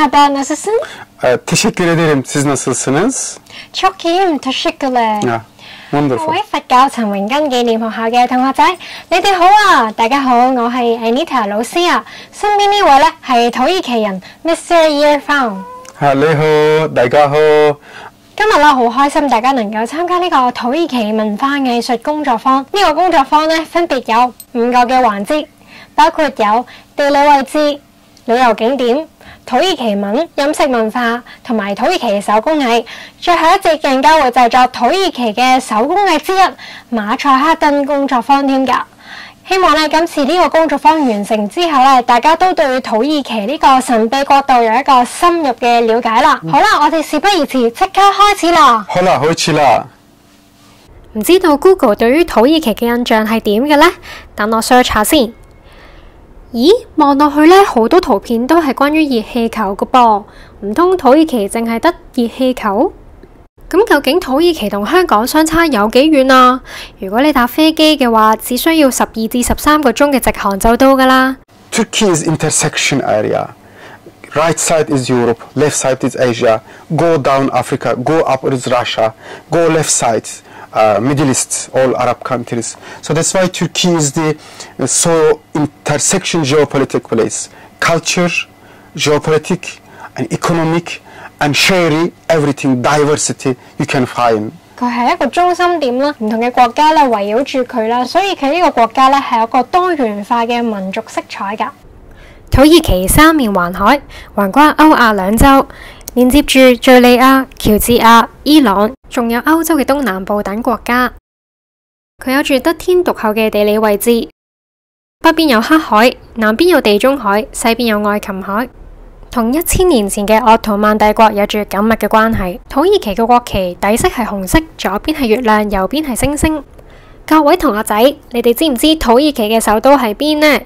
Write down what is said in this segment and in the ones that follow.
Merhaba, nasılsın? Teşekkür ederim. Siz nasılsınız? Çok iyiyim, teşekkürler. Yeah, wonderful. 各位佛教陳榮根紀念學校嘅同學仔，你哋好啊！大家好，我係 Anita 老師啊。身邊呢位咧係土耳其人 Mr. Irfan。 你好，大家好。 今日咧好開心，大家能夠參加呢個土耳其文化藝術工作坊。呢個工作坊咧分別有5個嘅環節，包括有地理位置、旅遊景點、土耳其文、飲食文化同埋土耳其手工藝。最後一節更加會製作土耳其嘅手工藝之一馬賽克燈工作坊添㗎。希望咧今次呢個工作坊完成之後咧，大家都對土耳其呢個神秘國度有一個深入嘅了解啦。好啦，我哋事不宜遲，即刻開始啦。 好啦，開始啦。 唔知道 Google 對於土耳其嘅印象係點嘅呢？等我 search 下先。咦，望落去咧，好多圖片都係關於熱氣球嘅噃，唔通土耳其淨係得熱氣球？咁究竟土耳其同香港相差有幾遠啊？如果你搭飛機嘅話，只需要12至13個鐘嘅直航就到㗎啦。 Turkey is intersection area. Right side is Europe, left side is Asia. Go down Africa, go up is Russia, go left side, Middle East, all Arab countries. So that's why Turkey is the so intersection geopolitical place. Culture, geopolitical, and economic.And sharing everything, diversity you can find. 佢係一個中心點啦，唔同嘅國家咧圍繞住佢啦，所以佢呢個國家咧係有個多元化嘅民族色彩㗎。土耳其三面環海，橫跨歐亞兩洲，連接住敍利亞、喬治亞、伊朗，仲有歐洲嘅東南部等國家。佢有住得天獨厚嘅地理位置，北邊有黑海，南邊有地中海，西邊有愛琴海。同1000年前嘅鄂圖曼帝國有住緊密嘅關係。土耳其嘅國旗底色係紅色，左邊係月亮，右邊係星星。各位同學仔，你哋知唔知土耳其嘅首都喺邊呢？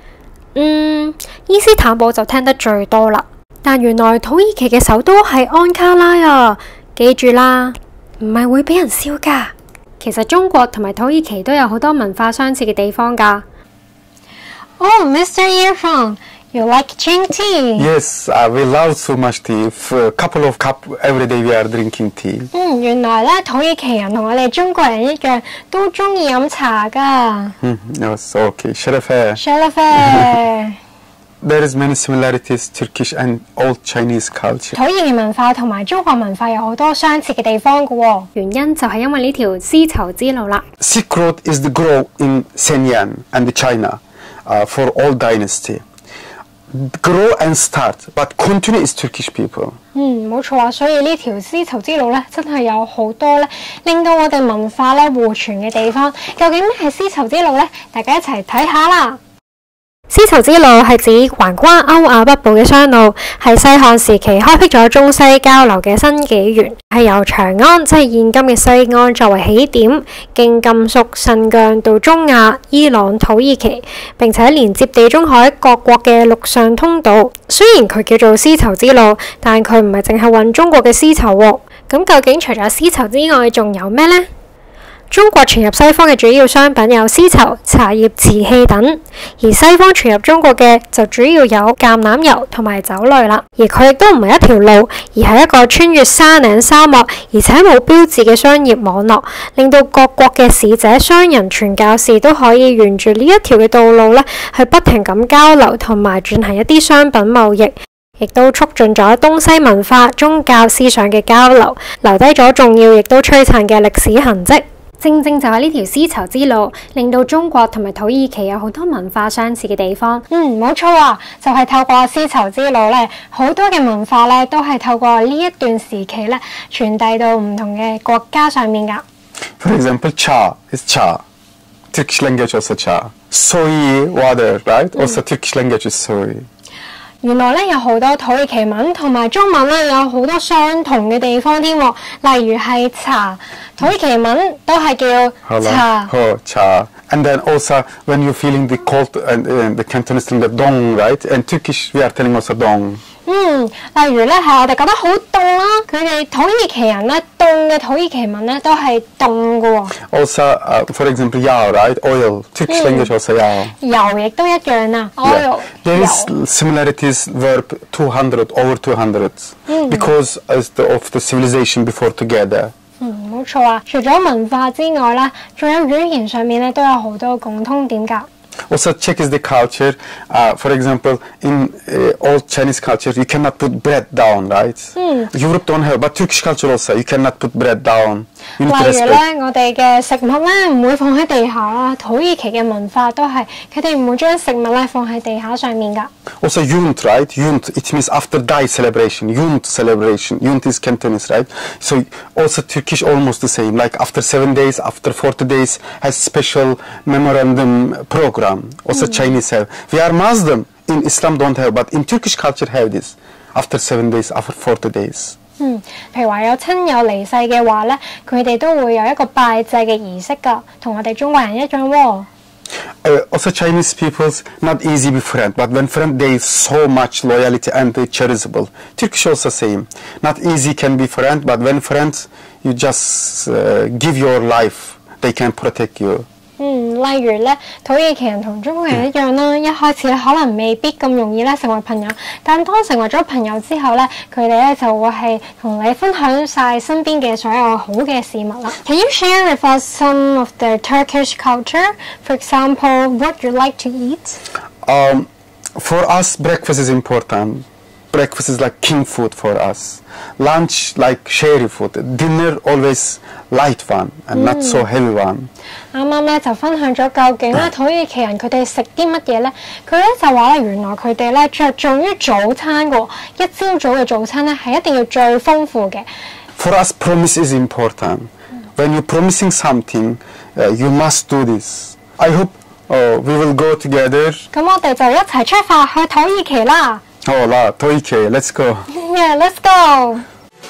伊斯坦堡就聽得最多啦。但原來土耳其嘅首都係安卡拉啊！記住啦，唔係會俾人笑㗎。其實中國同埋土耳其都有好多文化相似嘅地方㗎。Oh, Mr. Irfan.You like drink tea? Yes, we love so much tea. For a couple of cups every day we are drinking tea. 原來咧土耳其人同我哋中國人一樣，都中意飲茶㗎。 Yes, okay. Şerefe. Şerefe. There is many similarities Turkish and old Chinese culture. 土耳其文化同埋中國文化有好多相似嘅地方㗎喎。原因就係因為呢條絲綢之路啦。 Silk Road is the grow in Shenyang and China for all dynasty.Grow and start, but continue is Turkish people. 冇錯啊，所以呢條絲綢之路咧，真係有好多咧，令到我哋文化咧互傳嘅地方。究竟咩係絲綢之路咧？大家一齊睇下啦。絲綢之路係指橫跨歐亞北部嘅商路，係西漢時期開闢咗中西交流嘅新紀元，係由長安即係現今嘅西安作為起點，經甘肅、新疆到中亞、伊朗、土耳其，並且連接地中海各國嘅陸上通道。雖然佢叫做絲綢之路，但佢唔係淨係運中國嘅絲綢喎。咁究竟除咗絲綢之外，仲有咩呢？中國傳入西方嘅主要商品有絲綢、茶葉、瓷器等，而西方傳入中國嘅就主要有橄欖油同埋酒類啦。而佢亦都唔係一條路，而係一個穿越山嶺沙漠，而且冇標誌嘅商業網絡，令到各國嘅使者、商人、傳教士都可以沿住呢一條嘅道路咧，去不停咁交流同埋進行一啲商品貿易。亦都促進咗東西文化、宗教思想嘅交流，留低咗重要亦都璀璨嘅歷史痕跡。正正就係呢條絲綢之路，令到中國同埋土耳其有好多文化相似嘅地方。冇錯啊，就係透過絲綢之路咧，好多嘅文化咧都係透過呢一段時期咧傳遞到唔同嘅國家上面㗎。 For example, cha is cha. Turkish language also cha. Soy water, right? Also Turkish language is soy. 原來咧有好多土耳其文同埋中文咧有好多相同嘅地方添喎，例如係茶，土耳其文都係叫茶。 茶。And then also when you're feeling the cold and the Cantonese language dong, right? And Turkish we are telling also dong. 例如咧係我哋覺得好凍啦，佢哋土耳其人咧凍嘅土耳其文咧都係凍嘅喎。 Also, for example, yağ, right? Oil. Turkish language also yağ. 油亦都一樣啦 ，oil。 There is similarities verb 200 over 200 because of the civilization before together. 冇錯啊！除咗文化之外啦，仲有語言上面咧都有好多共通點㗎。 Also, check is the culture. For example, in old Chinese culture, you cannot put bread down, right? Europe don't have, but Turkish culture also, you cannot put bread down. 例如咧，我哋嘅食物咧唔會放喺地下啦。土耳其嘅文化都係，佢哋唔會將食物咧放喺地下上面㗎。 Also, Yunt, right? Yunt, it means after die celebration. Yunt celebration. Yunt is Cantonese, right? So also Turkish almost the same. Like after 7 days, after 40 days, has special memorandum program. Also Chinese have. We are Muslim. In Islam don't have, but in Turkish culture have this. After 7 days, after 40 days. 譬如話有親友離世嘅話咧，佢哋都會有一個拜祭嘅儀式㗎，同我哋中國人一樣喎。 Also Chinese people's not easy be friend, but when friend they so much loyalty and they charitable. Turkish also same. Not easy can be friend, but when friends you just give your life, they can protect you. 例如咧，土耳其人同中國人一樣啦，一開始咧可能未必咁容易咧成為朋友，但當成為咗朋友之後咧，佢哋咧就會係同你分享晒身邊嘅所有好嘅事物啦。Can you share with us some of the Turkish culture? For example, what you like to eat? For us, breakfast is important. Breakfast is like king food for us. Lunch like share food. Dinner always light one and not so heavy one. 啱啱咧就分享咗究竟咧土耳其人佢哋食啲乜嘢咧？佢咧就話咧原來佢哋咧着重於早餐㗎，一朝早嘅早餐咧係一定要最豐富嘅。 For us, promise is important. When you're promising something, you must do this. I hope we will go together. 咁我哋就一齊出發去土耳其啦！ 好啦，土耳其 let's go. Yeah, let's go.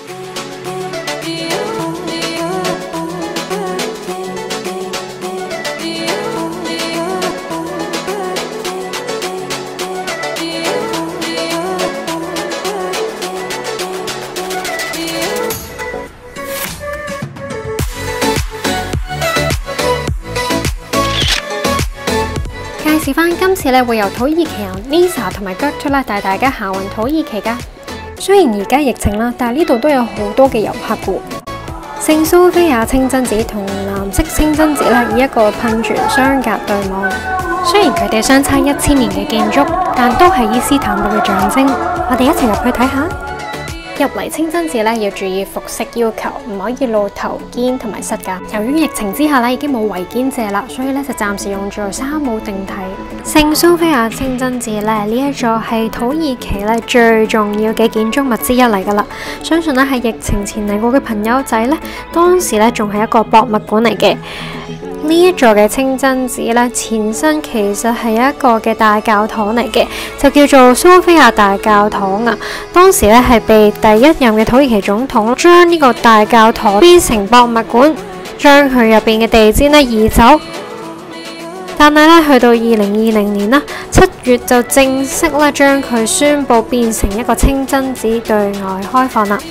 介紹翻今次咧會由土耳其人 Lisa 同埋 Göktuğ 咧帶大家行運土耳其㗎。雖然而家疫情啦，但係呢度都有好多嘅遊客㗎。聖蘇菲亞清真寺同藍色清真寺咧以一個噴泉相隔對望。雖然佢哋相差1000年嘅建築，但都係伊斯坦堡嘅象徵。我哋一齊入去睇下。入嚟清真寺咧要注意服飾要求，唔可以露頭肩同埋膝㗎。由於疫情之下咧已經冇圍肩借啦，所以咧就暫時用做沙姆定體。聖蘇菲亞清真寺咧呢一座係土耳其咧最重要嘅建築物之一嚟㗎啦。相信咧係疫情前嚟過嘅朋友仔咧，當時咧仲係一個博物館嚟嘅。呢一座嘅清真寺咧，前身其實係一個嘅大教堂嚟嘅，就叫做蘇菲亞大教堂啊。當時咧係被第一任嘅土耳其總統將呢個大教堂變成博物館，將佢入邊嘅地氈咧移走。但係咧去到2020年啦，7月就正式咧將佢宣佈變成一個清真寺對外開放啦。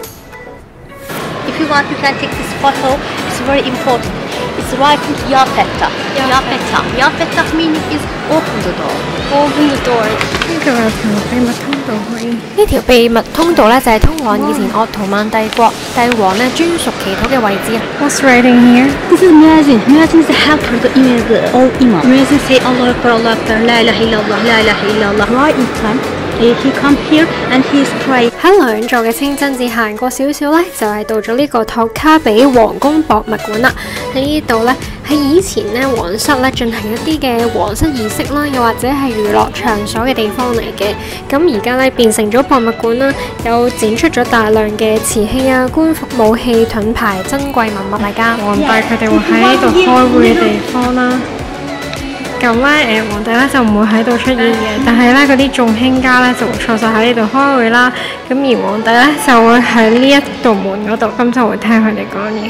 If you want, you can take this photo. It's very important. It's writing Ya Fettah. Ya Fettah. Ya Fettah meaning is open the door. Open the door. 呢條係條秘密通道可以。呢條秘密通道咧就係通往以前鄂圖曼帝國帝王咧專屬祈禱嘅位置啊。What's writing here? This is Muezzin. Muezzin is the helper, the imam, all imam. Muezzin say Allah Akbar, Allah Akbar, La ilaha illallah, La ilaha illallah. Right in time. He come here and he is praying. 喺兩座嘅清真寺行過少少咧，就係到咗呢個托卡比皇宮博物館啦。喺呢度咧，喺以前咧皇室咧進行一啲嘅皇室儀式啦，又或者係娛樂場所嘅地方嚟嘅。咁而家咧變成咗博物館啦，有展出咗大量嘅瓷器啊、官服、武器、盾牌、珍貴文物嚟㗎。皇帝佢哋會喺呢度開會嘅地方啦。咁咧皇帝咧就唔會喺度出現嘅，但係咧嗰啲眾卿家咧就會坐晒喺呢度開會啦。咁而皇帝咧就會喺呢一道門嗰度，咁就會聽佢哋講嘢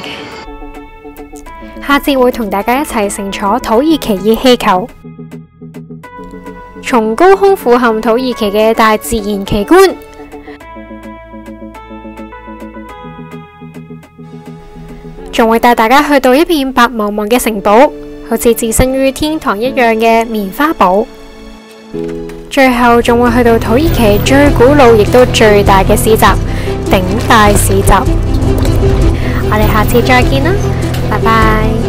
嘅。下節會同大家一齊乘坐土耳其熱氣球。 從高空俯瞰土耳其嘅大自然奇觀，仲會帶大家去到一片白茫茫嘅城堡，好似置身於天堂一樣嘅棉花堡。最後仲會去到土耳其最古老亦都最大嘅市集——頂大市集。我哋下次再見啦，拜拜。